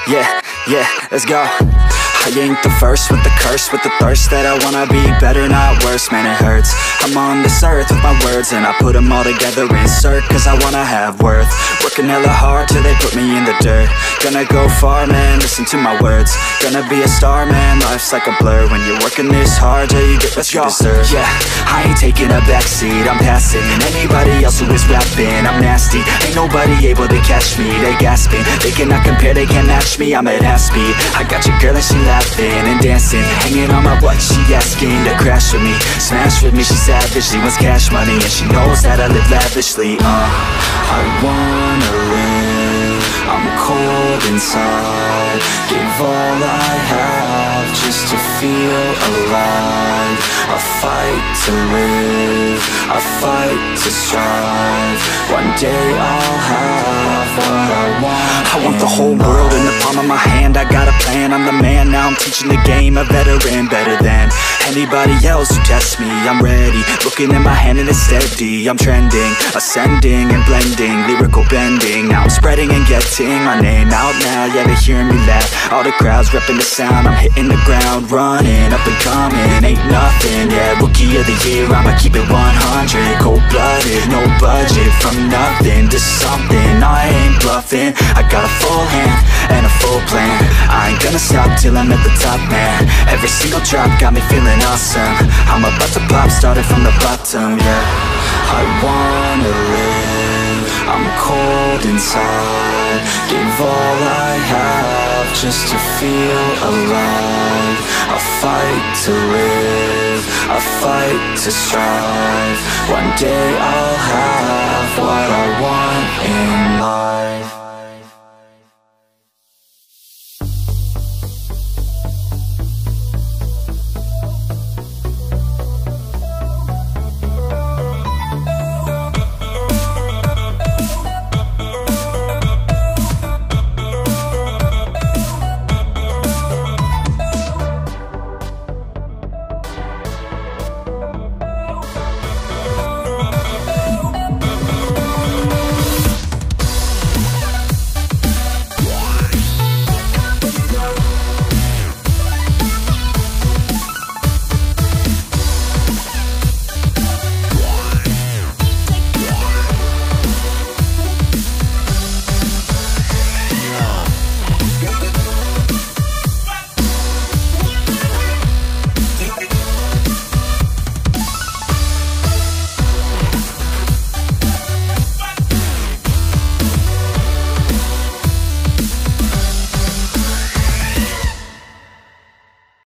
Yeah, let's go. I ain't the first with the curse, with the thirst that I wanna be better, not worse, man it hurts. I'm on this earth with my words and I put them all together, insert, cause I wanna have worth. Working hella hard till they put me in the dirt. Gonna go far, man, listen to my words. Gonna be a star, man, life's like a blur. When you're working this hard, yeah, you get what you deserve. Yeah, I ain't taking a backseat, I'm passing anybody else who is rapping. I'm nasty, ain't nobody able to catch me. They gasping, they cannot compare, they can't match me. I'm at half speed, I got your girl and she laughing and dancing, hanging on my butt, she asking to crash with me, smash with me, she savage, she wants cash money, and she knows that I live lavishly. I wanna live, I'm cold inside, give all I have just to feel alive. I fight to live, I fight to strive, one day I'll have what I want. I want the whole world in the palm of my hand, I got a plan, I'm the man, now I'm teaching the game, a veteran, better than anybody else who tests me. I'm ready, looking at my hand and it's steady. I'm trending, ascending and blending, lyrical bending. Now I'm spreading and getting my name out now. Yeah, they hearing me laugh, all the crowds repping the sound. I'm hitting the ground, running, up and coming, ain't nothing. Yeah, rookie of the year, I'ma keep it 100. Cold-blooded, no budget, from nothing to something. I ain't bluffing, I got a full hand and a full plan. I ain't gonna stop till I'm at the top, man. Every single drop got me feeling awesome. I'm about to pop, started from the bottom, yeah. I wanna live, I'm cold inside, give all I have just to feel alive. I fight to live, I fight to strive, one day I'll have what I want in life.